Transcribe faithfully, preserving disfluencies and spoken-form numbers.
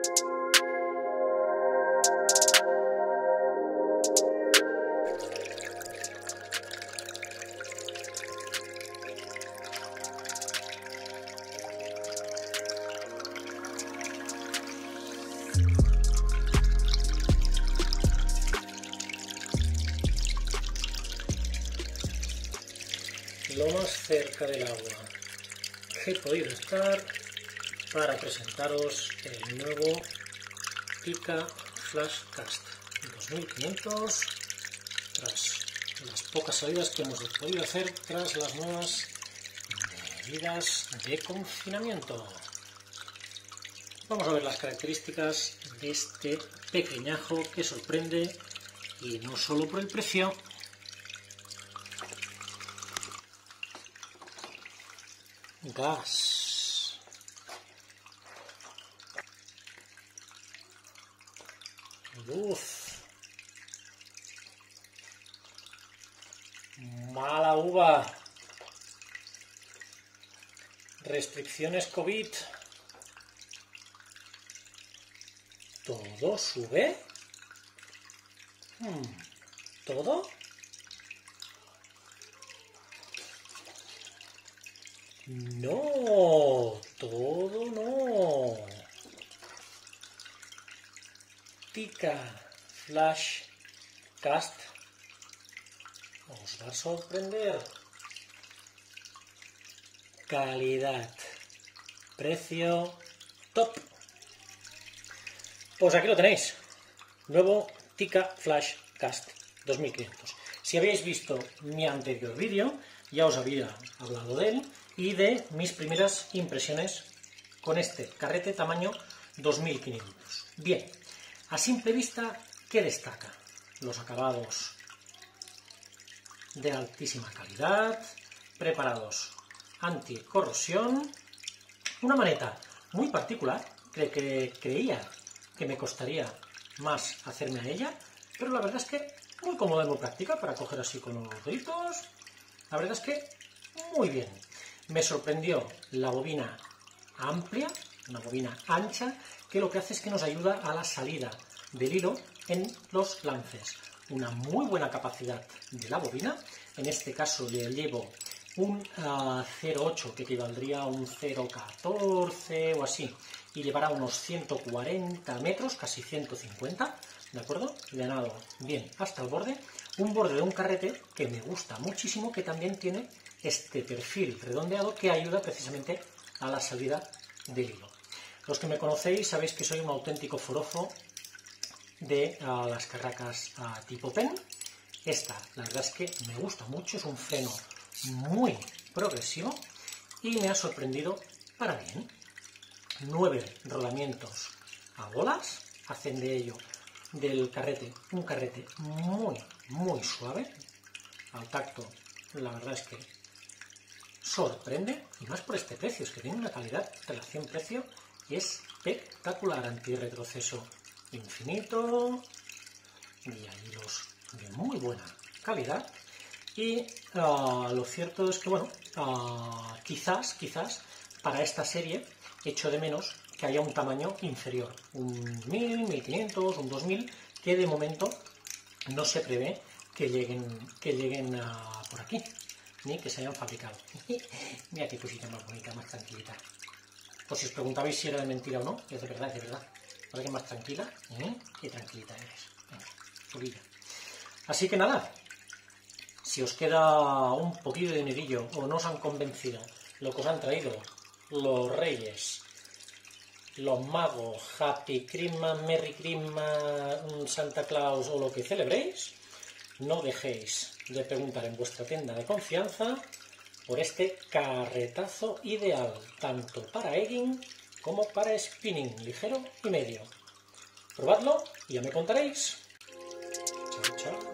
Lo más cerca del agua que he podido estar para presentaros el nuevo Pika Flash Cast dos mil quinientos, tras las pocas salidas que hemos podido hacer tras las nuevas medidas de confinamiento. Vamos a ver las características de este pequeñajo que sorprende, y no solo por el precio. Gas. Luz. Mala uva. Restricciones COVID. ¿Todo sube? Hmm. ¿Todo? No, todo no. Pika Flash Cast os va a sorprender. Calidad, precio top. Pues aquí lo tenéis, nuevo Pika Flash Cast dos mil quinientos. Si habéis visto mi anterior vídeo, ya os había hablado de él y de mis primeras impresiones con este carrete tamaño dos mil quinientos. Bien, a simple vista, ¿qué destaca? Los acabados de altísima calidad, preparados anticorrosión, una maneta muy particular, que, que creía que me costaría más hacerme a ella, pero la verdad es que muy cómoda y muy práctica para coger así con los deditos. La verdad es que muy bien. Me sorprendió la bobina amplia, una bobina ancha, que lo que hace es que nos ayuda a la salida del hilo en los lances. Una muy buena capacidad de la bobina. En este caso le llevo un uh, cero coma ocho, que equivaldría a un cero coma catorce o así, y llevará unos ciento cuarenta metros, casi ciento cincuenta, ¿de acuerdo? Llenado bien hasta el borde. Un borde de un carrete que me gusta muchísimo, que también tiene este perfil redondeado que ayuda precisamente a la salida del hilo. Los que me conocéis sabéis que soy un auténtico forofo de uh, las carracas uh, tipo pen. Esta, la verdad es que me gusta mucho, es un freno muy progresivo y me ha sorprendido para bien. Nueve rodamientos a bolas hacen de ello, del carrete, un carrete muy, muy suave. Al tacto, la verdad es que sorprende, y más por este precio, es que tiene una calidad relación-precio espectacular, antirretroceso infinito, y hay hilos de muy buena calidad. Y uh, lo cierto es que, bueno, uh, quizás, quizás, para esta serie echo de menos que haya un tamaño inferior, un mil, mil quinientos, un dos mil, que de momento no se prevé que lleguen, que lleguen uh, por aquí, ni que se hayan fabricado. Mira qué cosita más bonita, más tranquilita. Por si os preguntabais si era de mentira o no, es de verdad, es de verdad. ¿Para que más tranquila? ¿Eh? Qué tranquilita eres. Venga, subida. Así que nada, si os queda un poquito de dinerillo o no os han convencido lo que os han traído los reyes, los magos, Happy Christmas, Merry Christmas, Santa Claus o lo que celebréis, no dejéis de preguntar en vuestra tienda de confianza por este carretazo ideal, tanto para egging como para spinning ligero y medio. Probadlo y ya me contaréis. Chao, chao.